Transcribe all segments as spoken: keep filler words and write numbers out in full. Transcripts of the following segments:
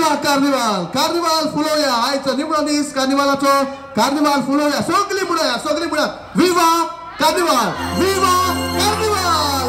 विवा carnival carnival फुलोया आयचो निमणो दीस कार्निवालाचो कार्निवाल फुलोया सगळी म्हणया सगळी म्हणया विवा कार्निवाल विवा कार्निवाल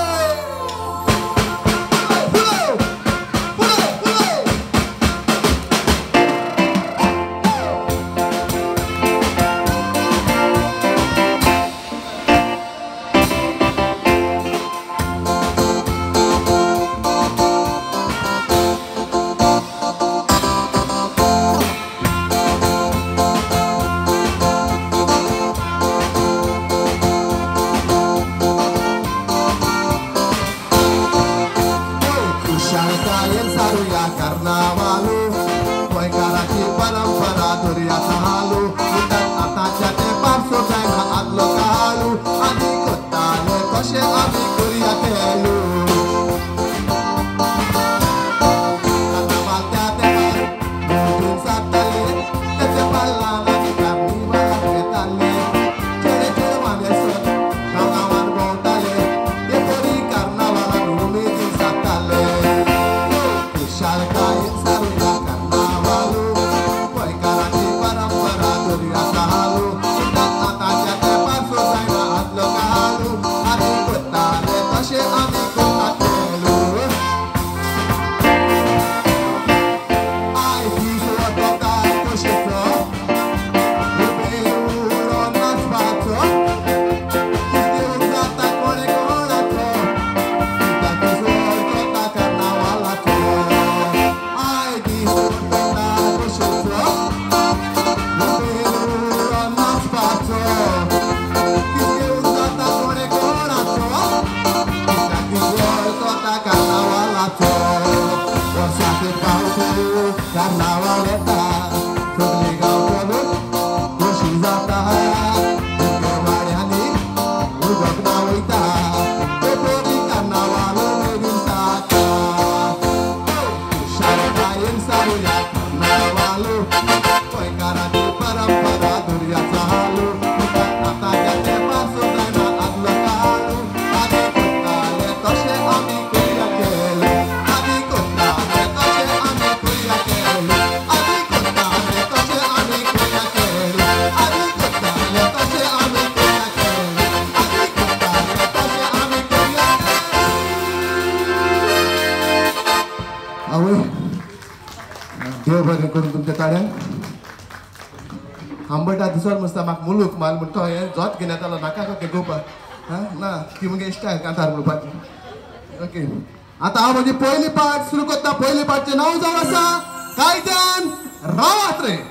आंबटा दिसोन मस्ता म्हाका मुलूक माल म्हणटा हे जोत घेवन येतालो नाका का घेवपाक हा ना ती मगे इश्ट कांतार म्हणपाची ओके आतां हांव म्हजी पयली पार्ट सुरू करता पयली पार्टचें नांव जावन आसा कायद्यान रावात रे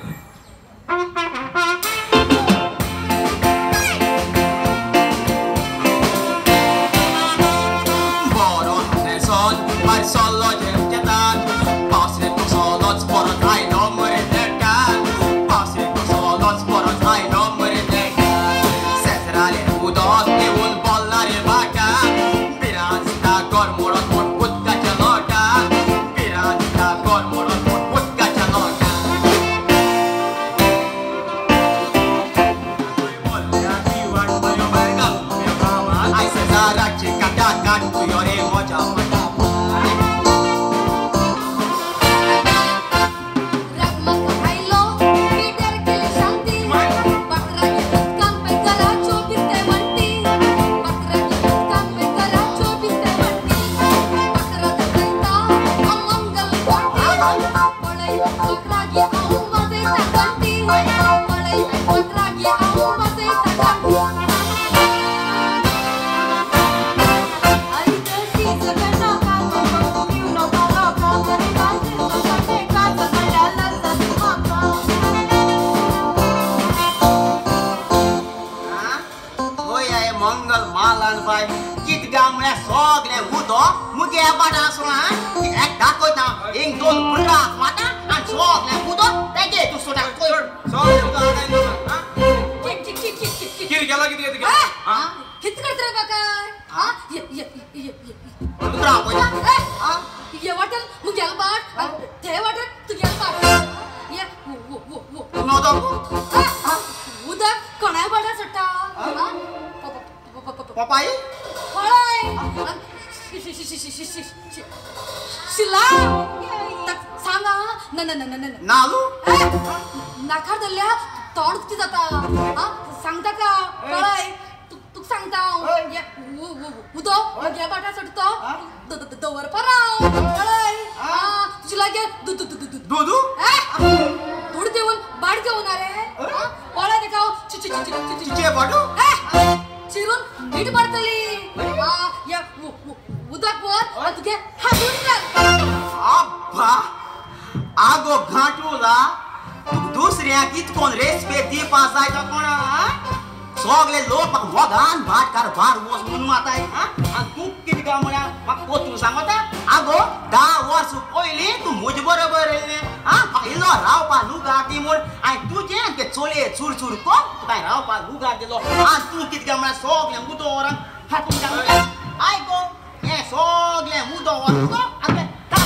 पपाई शिला सांगा न न न न नालू नाकार दल्ल्या तोंड किती जाता हा सांगता का कळय तू सांगता उदो गे बाटा सडतो दवर पराव कळय हा तुझी लागे दूध दूध दूध दूध दूध देऊन बाड घेऊन अरे पळा देखाव चिची चिची चिची चिची बाडू चिरून मीठ पडतली या उदक वर तुगे हातून घाल अब्बा आगो घाटूला दुसऱ्या कितकोन रेस्पेक्ट दी पासायचा कोणा सगळे लोक वगान भाट कर भार वस म्हणून माताय आणि तू किती का म्हणा मग पोतू सांगता आगो दहा वर्ष पहिले तू मुझ बरोबर हा पहिलो रावपा लुगाटी मोड आणि तू जे ते चोले चूर चूर को तू काय रावपा लुगा दिलो आणि तू किती का म्हणा सगळे मुदोवर हातून जाऊ आय गो हे सगळे मुदोवर को आणि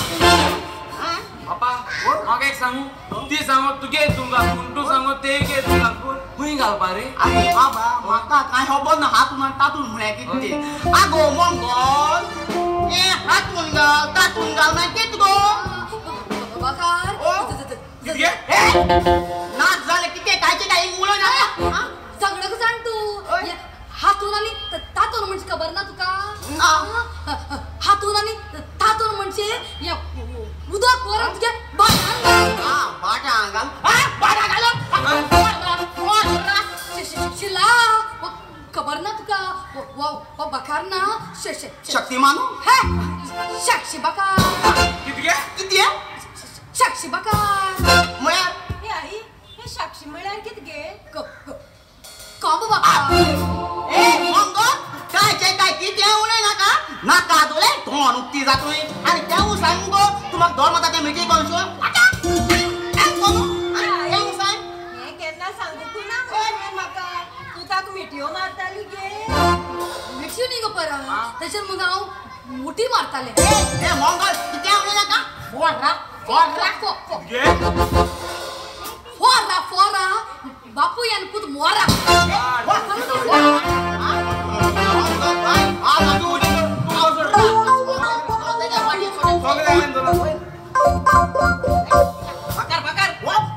बापा म्हाका एक सांगू ती सांगो तुगे तुंगा तू सांगो ते गे तुंगा हुई घालपा रे अरे बाबा म्हाका काय खबर ना हातून तातून म्हळ्या किती आगो मंगल ए हातून घाल तातून घाल ना कित गो बकार किती नाच झाले किती कायचे काय मुळे ना सगळं जाण तू हातून आणि तातून म्हणजे खबर ना तुका हातून आणि तातून म्हणजे या उदक वर तुगे बाटान हा बाटा घाल हा बाटा घाल शिला खबर ना तुका बकार ना शक्तिमान हे साक्षी बकार किती किती साक्षी बकार म्हळ्यार हे आई हे साक्षी म्हळ्यार कित गे कॉब बकार ए मंगो काय काय काय किती उणे नाका नाका दोले तोंड उक्ती जातोय आणि त्याऊ सांगो तुम्हाला दोन मता ते मिठी कोणसो आता एक कोणू त्याऊ सांग हे केन्ना सांगू तू ना म्हाका तू ताक मिठ्यो मारताली गे मिठ्यो नी गो परा त्याच्यार मग हांव मुठी मारताले ए ए मंगल किती उणे नाका फोडरा फोडरा किती फोरा फोरा बापू यान पुत मोरा बकार बकार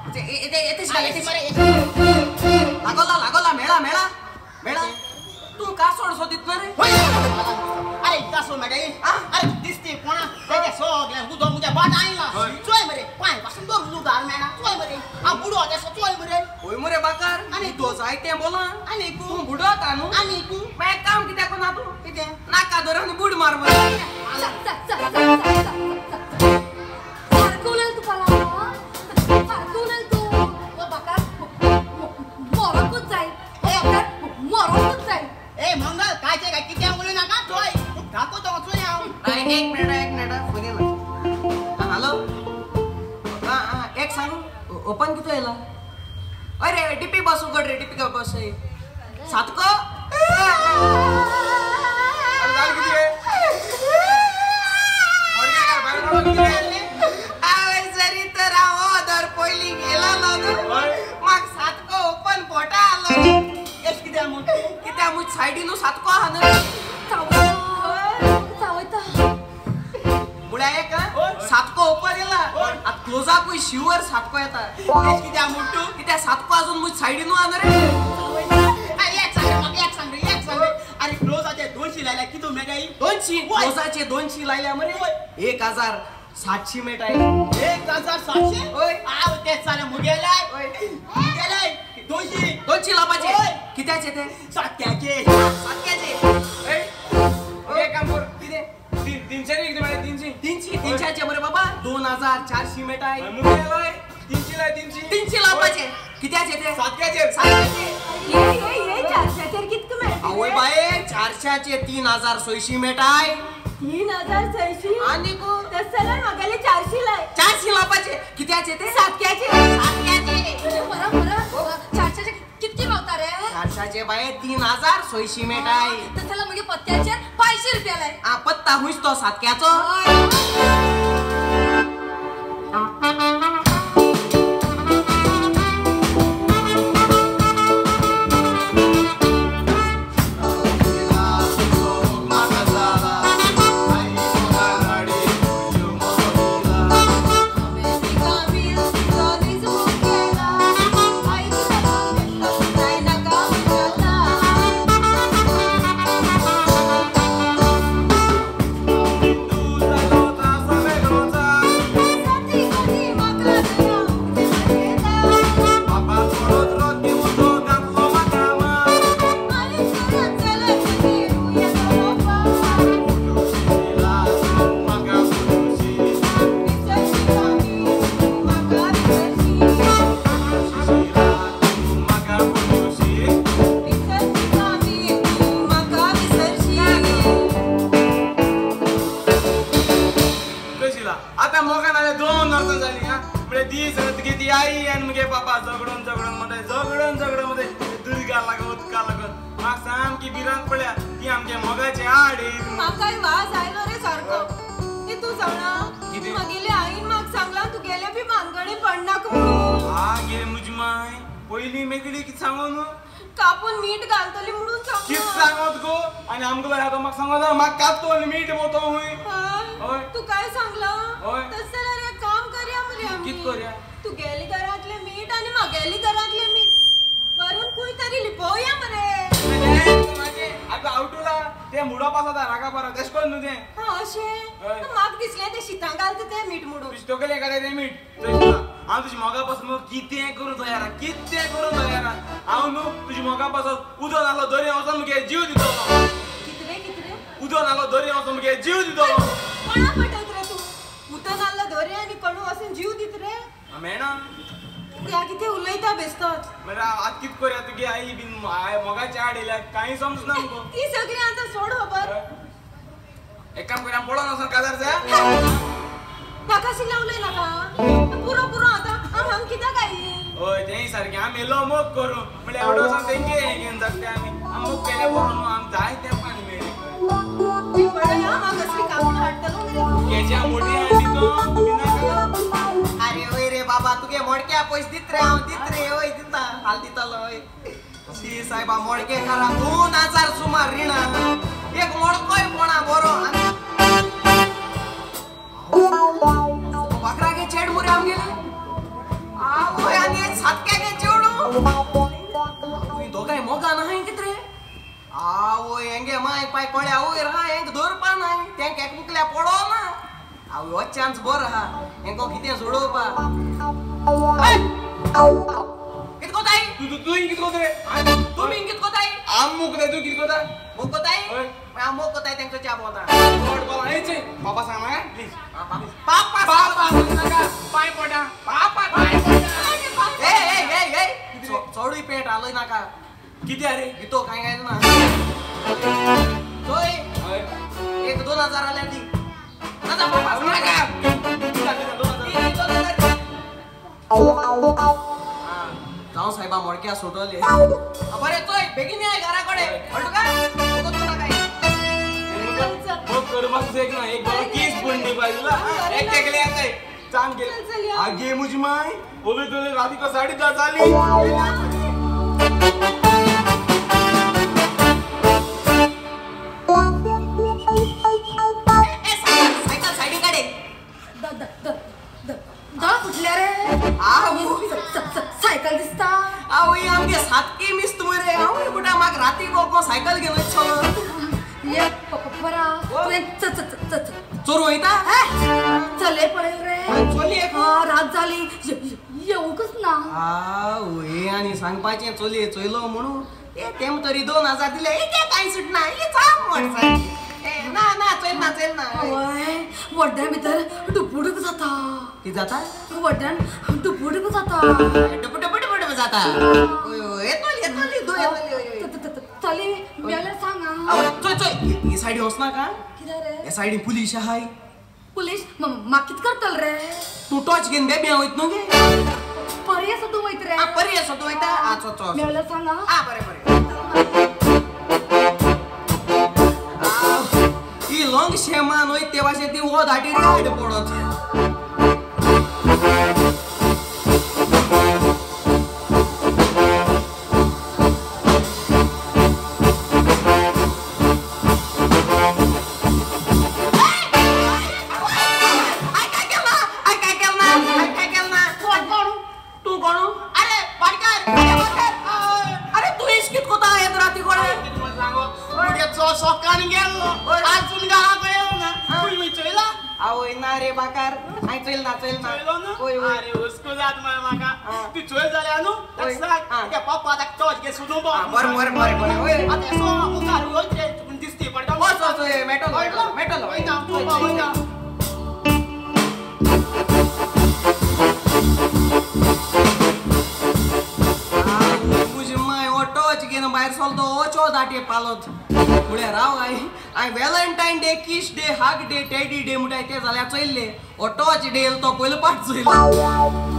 लागोला लागोला मेळा मेळा मेळा तू का सोडसो दित रे अरे कसो मगे अरे दिसते कोणा त्याच्या सगळ्या उदो मुझ्या बाट आईला चोय मरे पाय पासून दोन लुगार मेणा चोय मरे आ बुडो त्याचा चोय मरे होय मरे बाकार आणि तो जाय ते बोला आणि तू तू बुडो तानू आणि तू मैं काम कित्या कोणा तू किती नाका धरून बुड मार मरे सारखवलेल तू पला सारखवलेल तू ओ बकार मोरकूच जाय ओ बकार मोरकूच जाय ए मंगल काय काय किती बोलू नका चोय ठाको तो चोय आव एक मिनिट एक मिनिट सुनील हॅलो हा हा एक सांगू ओपन किती येला अरे डीपी बस उघड रे डीपी का बस सातको जरी तर दर पहिली गेला ना मग सातको ओपन फोटा आलो एस किती मोठ कित्या मुझ सायडीनो सातको हा ना मुळ्या एक सातको ओपन येला आता क्लोजा कोई शिवर सातको येता एस किती मोठू कित्या सातको अजून मुझ सायडीनो आना रे अरे एक सांग मग एक सांग रे एक सांग अरे क्लोजाचे दोनशे लायला किती मेगाई दोनशे क्लोजाचे दोनशे लायल्या मरे एक हजार सातशे मेट आहे एक हजार सातशे होय आव ते साले मुगेलाय होय मुगेलाय दोनशे दोनशे लाभाचे होय. कित्याचे ते सात्याचे सातक्याचे एक काम कर किती तीनशे किती मिळाले तीनशे तीनशे तीनशेचे बरे बाबा दोन हजार चारशे मेट आहे तीनशे लाय तीनशे तीनशे लाभाचे कित्याचे ते सातक्याचे सातक्याचे ये ये ये चारशे कितक मिळते आवय बाय चारशेचे तीन हजार सोयशी मेट आहे तीन हजार सयशी आणि को तसला मगाले चारशे लाय चारशे लाभाचे कित्याचे ते सातक्याचे सातक्याचे बरा बरा चारशेचे किती नव्हता रे चारशेचे बाय तीन हजार सोयशी मेट आहे तसला म्हणजे पत्त्याचे पाचशे रुपया लाय आ पत्ता हुईस तो सातक्याचो Magazala, आमच्या मोगाचे आडे म्हाकाय वाज आयलो रे सारको ते तू जाणा कितें? मागेले आईन म्हाका सांगला तू गेले बी भानगडी पडनाका म्हणून हा गे मुजी माय पहिली मेकडी कित सांगो न्हू कापून मीठ घालतली म्हणून कित सांगला सांगोत गो आणि आमगो आता म्हाका सांगो म्हाका कापतो आणि मीठ बोतो हुंय हय. होय. तू काय सांगला होय. तस जाल्यार एक काम करया मरे आमी कित करया? तू गेली घरातले मीठ आणि मागेली घरातले मीठ वरून खंय तरी लिपोवया मरे आता आवटूला ते मुडा पासता रागा बरा तेश कोन न्हू तें हा अशें हय. म्हाका दिसलें ते शितां घालता ते मीठ म्हणून तुझी तोकले एखाद्या ते मीठ हांव तुजी मोगा पासून कितें करूं तयार कितें करूं तयार हांव न्हू तुजी मोगा पासून उदक नासलो दर्या वचोन मुगे जीव दितलो कितरे कितरे उदक नासलो दर्या वचोन मुगे जीव दितलो कोणा पटयत रे तू उदक नाल्ला दोरे आनी कोणू वचून जीव दित रे मेळना त्या कितें उलयता बेसतात मरे आतां कित करया तुगे आई बीन मोगाची आड येयल्या कांय समजना मुगो ती सगळी आतां सोड खबर एक काम करया पळोवन वचोन काजार जाय नाका शिल्ला उलय नाका पुरो पुरो आतां आम हांग कित्याक आयली हय तेंय सारकें आमी येयलो मोग करूं म्हणल्यार एवढो वचोन तेंगे हें घेवन जगते आमी आमी मोग केल्या बरो न्हू आमी जाय तेंपान मेळ्ळें ती पळय हा म्हाका कसली कामून हाडटलो मरे केच्या मोठी आनी तो बिना अरे वय रे बाबा तुगे मोडक्या पयस दित रे हांव दित रे वय दिता हाल दितालो वय शी सायबा मोडके करा दोन हजार सुमार रिणा एक मोडकोय कोणा बरो बकरागे चेड मुरे आमगेले आवय आनी एक सातक्यागे चेडू तुई दोगाय मोगा नाही कित रे आवय हेंगे माय पाय कोळ्या वयर हा हेंग दोरपा नाही तेंक एक मुकल्या पडो ना आवय हो चान्स बरो हा हेंको कितें सोडोवपा कित कोताय तू तू तू कित कोता रे तुमी कित कोताय आम मुक दे तू कित कोता मोग कोताय हय. हांव मोग कोताय तेंका च्या बोता गोड बोला हेच बाबा सांग ना प्लीज पापा बाबा नाका पाय पडा पापा ए ए ए ए चोडूय पेट आलोय नाका किती अरे गितो काय काय ना तोय हय एक दोन हजार आल्या ती नाका पापा नाका जाऊ साहेबा मोडक्या सोडवले बरे तोय बेगीन ये घराकडे हटू का नको तुला काय मग करमाक एक ना एक बाबा केस बुंडी पाहिजे एक टेकले आता चांग गेले आगे मुझी माय बोले तोले राती को साड़ी दस आली सायकल सायडी काढे द द द द द कुठल्या रे आवो सायकल दिसता आवय आमगे सातकी मिस्त मरे आवय बुटा माग राती को सायकल घेऊन चलो ये पपरा च च च च चोर वयता चले पडेल रे चोली एक हा रात झाली ये- ये- येऊकच ना आवय आणि सांगपाचे चोली चोयलो म्हणून ते तेम तरी दोन हजार दिले एक काय सुटना हे चाप मोटरसायकल ए ना ना चल ना चल ना आवय वड्ड्या भितर डुपुडुक जाता ती जाता वड्ड्यान डुपुडुक जाता डुप डुप डुप डुप जाता ओय ओय येतोली येतोली दो येतोली त- त- त- चली मेल्यार सांगा आवय चोय चोय ही साइड वसना का कितें रे या साइडीन पुलिस आहाय पुलीस म्हाका कित करतल रे तू टॉर्च घेवन बेबी वयत न्हू गे पर्याय तू वयत रे आ बरी असो तू वयता आ चो चो मेल्यार सांगा आ बरे बरे आ ही लॉंग शेमान वयत ते वाशे ती वो धाटी रायड पडत आवय ना रे बाकार आय चल ना चल ना ओय ओय अरे उसको जात माय माका तू चोय झाल्या नु ओय. सांग हा. त्या पप्पा आता टॉर्च घे सुदो बा बर बर बर बर ओय आता सो उतार होते दिसते पडका बस बस ओय मेटल मेटल मेटल ओय ना तू बा ओय ना मुझे माय ऑटोच घेन बाहेर सोलतो ओचो दाटे पालोत पुढे राव आय आय Valentine day kiss day hug day teddy day मुठाय ते जाल्या चोयल्ले ऑटोच डे तो पयलो पाठ चोयलो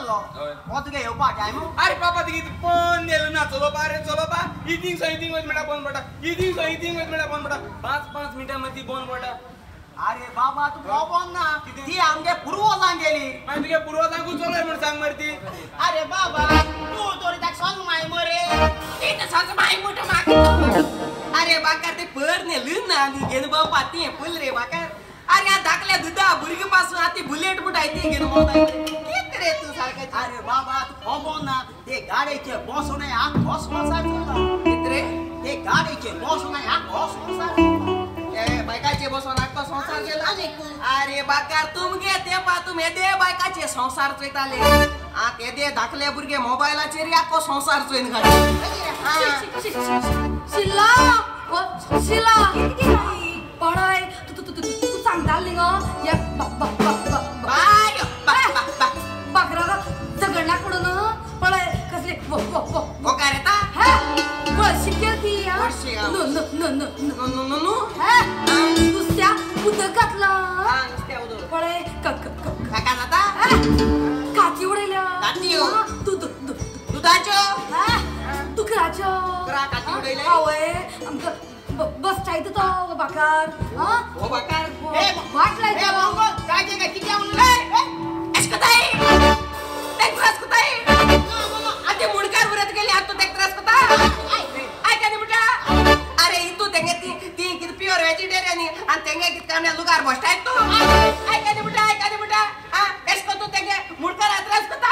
पावलो हो तुगे येवपाक जाय मू अरे बाबा तुगे पण नेलो ना चलो बा रे चलो बा इथिंग सो इथिंग वच मेळा बंद पडा इथिंग सो इथिंग वच मेळा बंद पडा पाच पाच मिनिटां मध्ये बंद पडा अरे बाबा तू बोबोन ना ती आमगे पूर्वजां गेली मागीर तुगे पूर्वजांकू चलोय म्हण सांग मरे ती अरे बाबा तू तोरी ताक सांग माय मरे ती तर सांग माई मोठ माग अरे बाकार ते पर नेलं ना ती घेन बाबा पाती फुल रे बाकार अरे या धाकल्या दुधा भुरगी पासून आती बुलेट बुटाय ती घेन मोबाईल कित रे तू सारखा अरे बाबा तू बोबोन ना ते गाडीचे बसून आ बस बसा कित रे ते गाडीचे बसून आ बस बसा ए बायकाचे बसून नाटक संसार केला अरे बाकार तुमगे ते पा तुम्ही दे बायकाचे संसार चोयताले आ ते दे धाकले भुरगे मोबाईलाचेर याको संसार चोयन घाल शिला ओ शिला पळय तू तू तू तू सांगताली गो या बाय बकरा झगडला पडून पळय कसले वो वो वो वो काय रे ता हे वळशी केली या वळशी, हा. न न न न न नो नो नो नो हे नुसत्या उदक घातला हा नुसत्या उदो पळय क क क काका जाता काती उडयल्या काती हो. तू तू तू दुधाचो दुकराचो दुकरा काती उडयले? आवय आमकां बस स्टायत तो बाकार हा ओ बाकार वाट लायता काय जे काय किती आवलं एस कताई टेक्ट्रास कताई आते मुडकार उरत गेली आतो टेक्ट्रास कता आय काय बेटा अरे इतू तेंगे ती ती कित प्युअर व्हेजिटेरियन आणि तेंगे कित कामण्या लुगार बसताय तो आय काय बेटा आय काय बेटा हा एस कतो तेंगे मुडकार आत्रास कता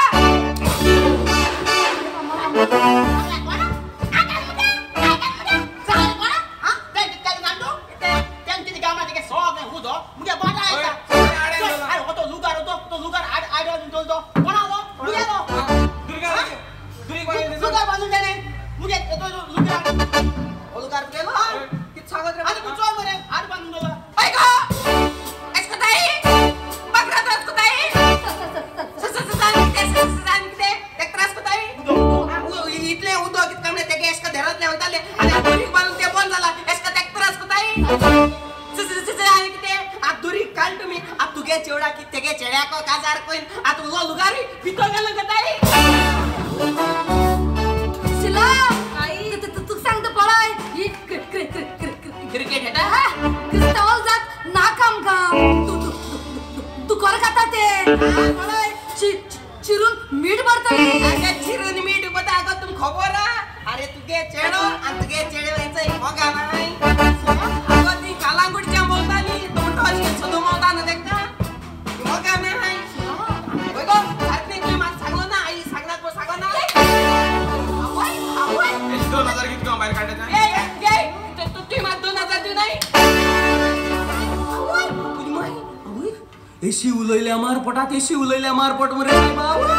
चेवडा की तेगे चेड्या को काजार कोइन आत उलो लुगारी पितो गेलो गताई शिला आई तू तू सांगत पळय ही क्रिकेट हेटा क्रिस्तावल जात नाकाम काम तू तू तू कर खाता ते पळय चिरून मीठ भरतले अगे चिरून मीठ बता गो तुम खबर अरे तुगे चेडो आणि तुगे चेडवायचं होगा नाही अगो ती कालांगुडच्या बोलतानी तोंड अशी सदो मोदा न देखता होगा नाही होय गो अरे तुम्ही मला सांगलो ना आई सांगणार को सांगो ना आवय आवय दोन हजार किती बाहेर काढायचा ए ए तू तू मला दोन हजार देऊ नाही आवय तुझी माई आवय एशी उलयल्या मार पोटात एशी उलयल्या मार पोट मरे बाबा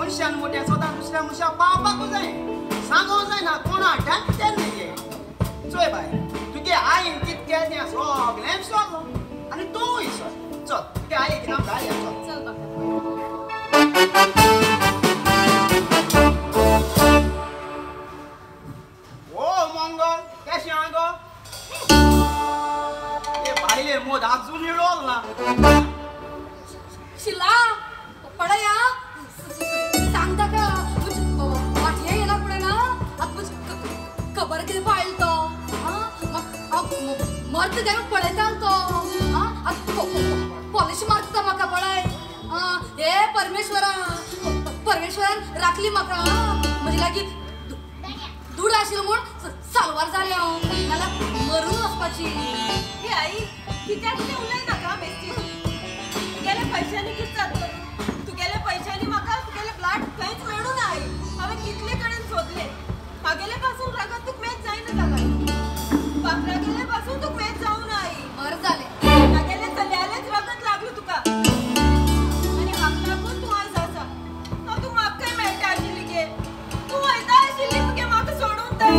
मनशान मोठ्या स्वतः दुसऱ्या मनशा पावपाकूच जाय सांगूंक जायना कोणा टेंशन नाही चोय बाय तुगे आईन कितके तें सगळें विसरलो आनी तूंय विसर चल तुगे आईक नाम घालया चल चल बाबा ओ मंगल कशें आहा गो ए बायले मोद आजून येळोल ना शिला पडया सांगता का कुछ वाटिया येला पुढे ना अब कुछ खबर किती पाहिल तो हां मर्द काय पळयता तो हां पॉलिश मारता म्हाका पळय हे परमेश्वरा परमेश्वरान राखली म्हाका म्हजे लागीं दूड आशिल्लो म्हूण सालवार जालें हांव नाल्यार मरून वचपाची हे आई कित्याक ते उलयनाका बेश्टी तुगेल्या पैशांनी कितें जातलो तुगेल्या पैशांनी म्हाका तुगेले ब्लड खंयच मेळूं ना आई हांवें कितले कडेन सोदले म्हागेले पासून रगत तुका मॅच जायना जालां बाकरागेले पासून तुका मॅच जावं ना आई बरें जालें म्हागेले चल्यालेच रगत लागलो तुका आनी हाका लागून तूं आयज आसा हांव तूं म्हाका मेळटा आशिल्ली गे तूं वयता आशिल्ली तुगे म्हाका सोडून थंय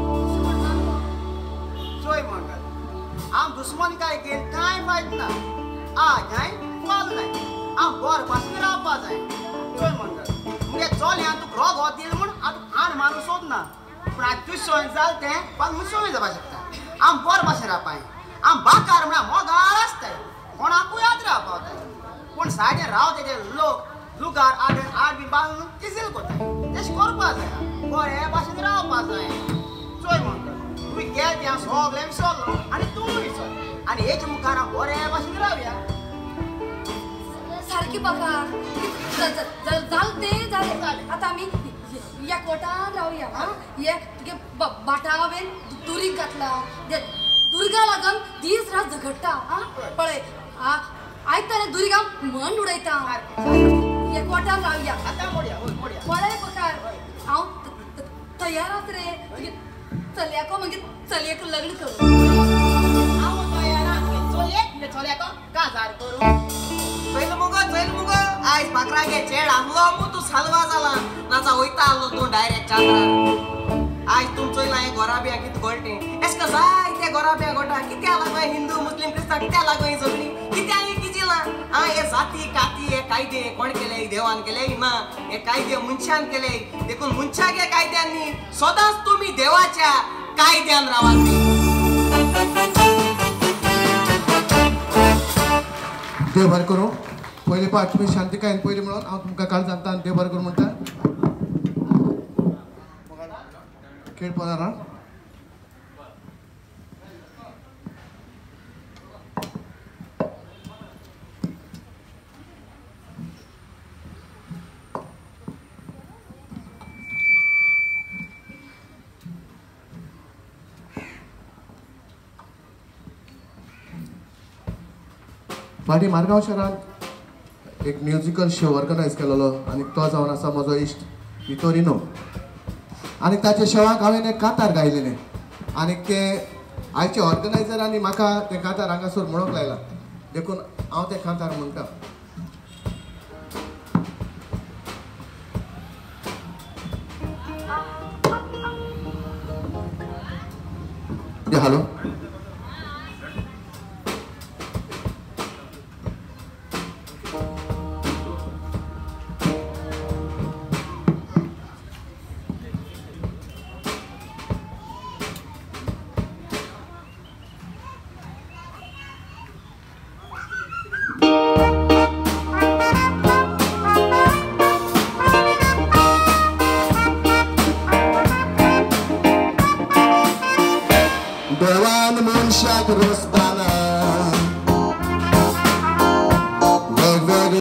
चोय मंगल हांव दुस्मन काय घेन कांय माहीत ना आ जाय फल नाय हांव बरो पासून रावपा जाय चोय मंगल मुगे चोल्यान तुका रोग हो दिल म्हूण हांव तुका आण मारूं सोदना पूण आज तुज सोय जाल तें पाल म्हूण सोय जावपा शकता हांव बरो भाशेन रावपाय हांव बाकार म्हळ्यार मोगाळ आसताय कोणाकूय याद रावपावताय पूण सायडीन रावता ते लोक लुगार आड आड बी बांदून किजिल कोताय तेशें करपा जाय बरे भाशेन रावपा जाय चोय मंगल तुवें गेल तें सगळें विसरलो आनी तूं विसर आनी हेचे मुखार हांव बरे भाशेन रावया सारकी पगार जाल ते जालें आतां आमी एकवटान रावया हां हे तुगे बाटा हांवें दुरीक घातला दुर्गा लागून दीस रात झगडटा हां पळय आयज ताणें दुरीक हांव मन उडयता एकवटान रावया आतां मोडया हय मोडया पळय पगार हांव तयार आस रे तुगे चलयाको मागीर चलयेक लग्न करूं हांव तयार आसा चलयेक चलयाको काजार करूं चैल मुगो चैल मुगो आयज बाकरागे चेड आमलो मू तूं सालवा जाला नाचा वयता आलो तूं डायरेक्ट चांद्रार आयज तुम चोयला हें गोराब्या कितें गोळटें एशें को जायते गोराब्या गोटा कित्या लागो हिंदू मुस्लीम क्रिस्तांव कित्या लागो ही झगडी कित्या ही किजिलां आं हे जाती काती हे कायदे कोण केले देवान केले ना हे कायदे मनशान केले देखून मनशागे कायद्यांनी सदांच तुमी देवाच्या कायद्यान रावात देव बरें करूं पयली पाट तुमी शांतिकायेन पयली म्हणून हांव तुमकां काल सांगता आनी देव बरें करूं म्हणटा खेळ पळोवना फाटीं मारगांव शारांत एक म्युजिकल शो ऑर्गनायज केलेलो आनी तो जावन आसा म्हजो इश्ट वितोरिनो आनी ताच्या शोवाक हांवें एक कातार गायलेलें आनी ते आयचे ऑर्गनायझरांनी म्हाका तें कातार हांगासर म्हणूंक लायला देखून हांव तें कातार म्हणटा हॅलो